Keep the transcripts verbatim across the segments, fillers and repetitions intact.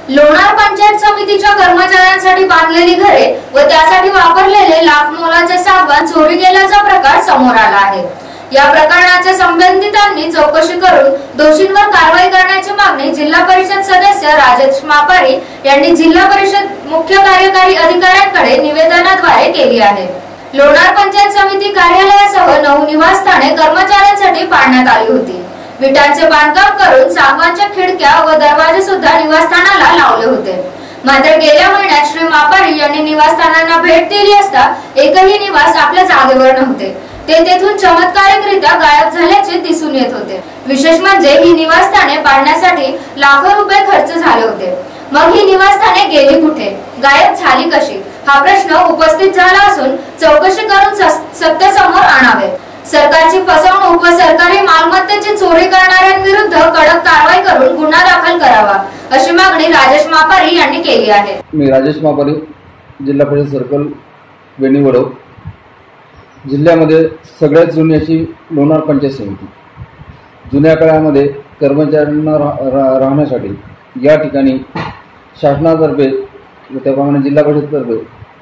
लोणार पंचायत समितीच्या कर्मचाऱ्यांसाठी बांधलेली घरे व त्यासाठी वापरलेले लाख मोलाचे सागवान चोरी गेल्याचा प्रकार समोर आला आहे। या प्रकरणाच्या संबंधितांनी चौकशी करून दोषींवर कारवाई करण्याची मागणी जिल्हा परिषद सदस्य राजेश मापारी यांनी जिल्हा परिषद मुख्य कार्यकारी अधिकाऱ्यांकडे निवेदनाद्वारे केली आहे। लोणार पंचायत समिती कार्यालयासह नऊ निवासस्थाने कर्मचाऱ्यांसाठी पाडण्यात आली होती। विटांचे बांधकाम करून सागवानच्या खिडक्या व दरवाजे सुद्धा निवासस्थानाला लावले होते। मात्र गेल्या महिन्यात श्री मापारी यांनी निवासस्थानांना भेट दिली असता एकही निवास आपल्या जागेवर नव्हते, ते तेथून चमत्कारिकरित्या गायब झाल्याचे दिसून येत होते। विशेष म्हणजे ही निवासस्थाने पाडण्यासाठी लाखो रुपये खर्च झाले होते। मग ही निवासस्थाने गेली कुठे, गायब झाली कशी, हा प्रश्न उपस्थित झाला असून चौकशी करून सत्य समोर आणावे। सरकारची फसवणूक व सरकारी मालमत्तेची चोरी करणाऱ्यांविरुद्ध कडक कारवाई करून गुन्हा दाखल करावा, अशी मागणी राजेश मापारी यांनी केली आहे। मी राजेश मापारी, जिल्हा परिषद सर्कल वेणीवडव। जिल्ह्यामध्ये सगळ्यात जुनी अशी लोणार पंचायत समिती, जुन्या काळामध्ये कर्मचाऱ्यांना रा, राहण्यासाठी या ठिकाणी शासनातर्फे व त्याप्रमाणे जिल्हा परिषदतर्फे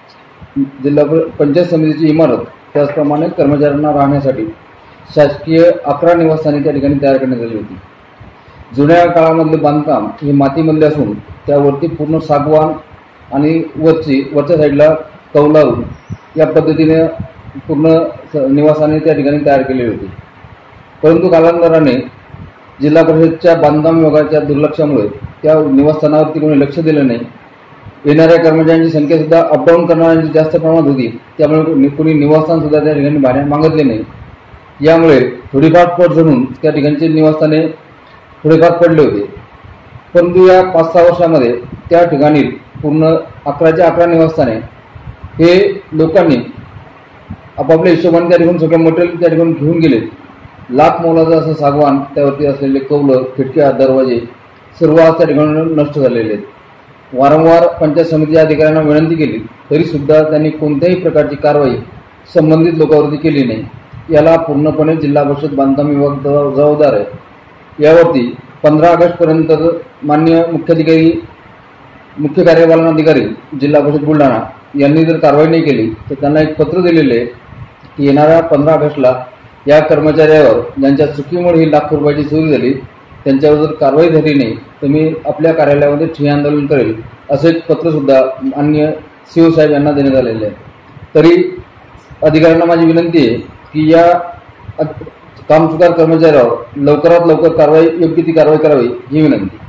जिल्हा पंचायत समितीची इमारत, त्याचप्रमाणे कर्मचाऱ्यांना राहण्यासाठी शासकीय अकरा निवासस्थाने त्या ठिकाणी तयार करण्यात आली होती। जुन्या काळामधले बांधकाम हे मातीमधले असून त्यावरती पूर्ण सागवान आणि वरची वरच्या साईडला कौलारू या पद्धतीने पूर्ण निवासाने त्या ठिकाणी तयार केलेली होती। परंतु कालांतराने जिल्हा परिषदच्या बांधकाम विभागाच्या दुर्लक्षामुळे त्या निवासस्थानावरती कोणी लक्ष दिलं नाही। येणाऱ्या कर्मचाऱ्यांची संख्या सुद्धा अपडाऊन करणाऱ्यांची जास्त प्रमाणात होती, त्यामुळे कोणी निवासस्थान सुद्धा त्या ठिकाणी भाड्याने मागितले नाही। यामुळे थोडीफार पट झडून त्या ठिकाणचे निवासस्थाने थोडेफार पडले होते। परंतु या पाच सहा वर्षामध्ये त्या ठिकाणी पूर्ण अकराच्या अकरा निवासस्थाने हे लोकांनी आपापल्या हिशोबाने त्या ठिकाणी सगळं मटेरियल त्या ठिकाणी घेऊन गेले। लाख मोलाचं असं सागवान, त्यावरती असलेले कौलं, खिडक्या, दरवाजे सर्व आज त्या ठिकाणी नष्ट झालेले आहेत। वारंवार पंचायत समितीच्या अधिकाऱ्यांना विनंती केली तरी सुद्धा त्यांनी कोणत्याही प्रकारची कारवाई संबंधित लोकांवरती केली नाही। याला पूर्णपणे जिल्हा परिषद बांधकाम विभाग जबाबदार आहे। यावरती पंधरा ऑगस्ट पर्यंत माननीय मुख्याधिकारी मुख्य कार्यपालन अधिकारी जिल्हा परिषद बुलढाणा यांनी जर कारवाई नाही केली तर त्यांना एक पत्र दिलेले आहे की येणाऱ्या पंधरा ऑगस्टला या कर्मचाऱ्यावर ज्यांच्या चुकीमुळे ही लाख रुपयाची चोरी झाली त्यांच्यावर जर कारवाई झाली नाही तर मी आपल्या कार्यालयामध्ये ठिय्या आंदोलन करेल, असे एक पत्र सुद्धा माननीय सी ओ साहेब यांना देण्यात आलेले आहे। तरी अधिकाऱ्यांना माझी विनंती आहे की या कामचुकार कर्मचाऱ्यावर लवकरात लवकर कारवाई योग्य ती कारवाई करावी ही विनंती।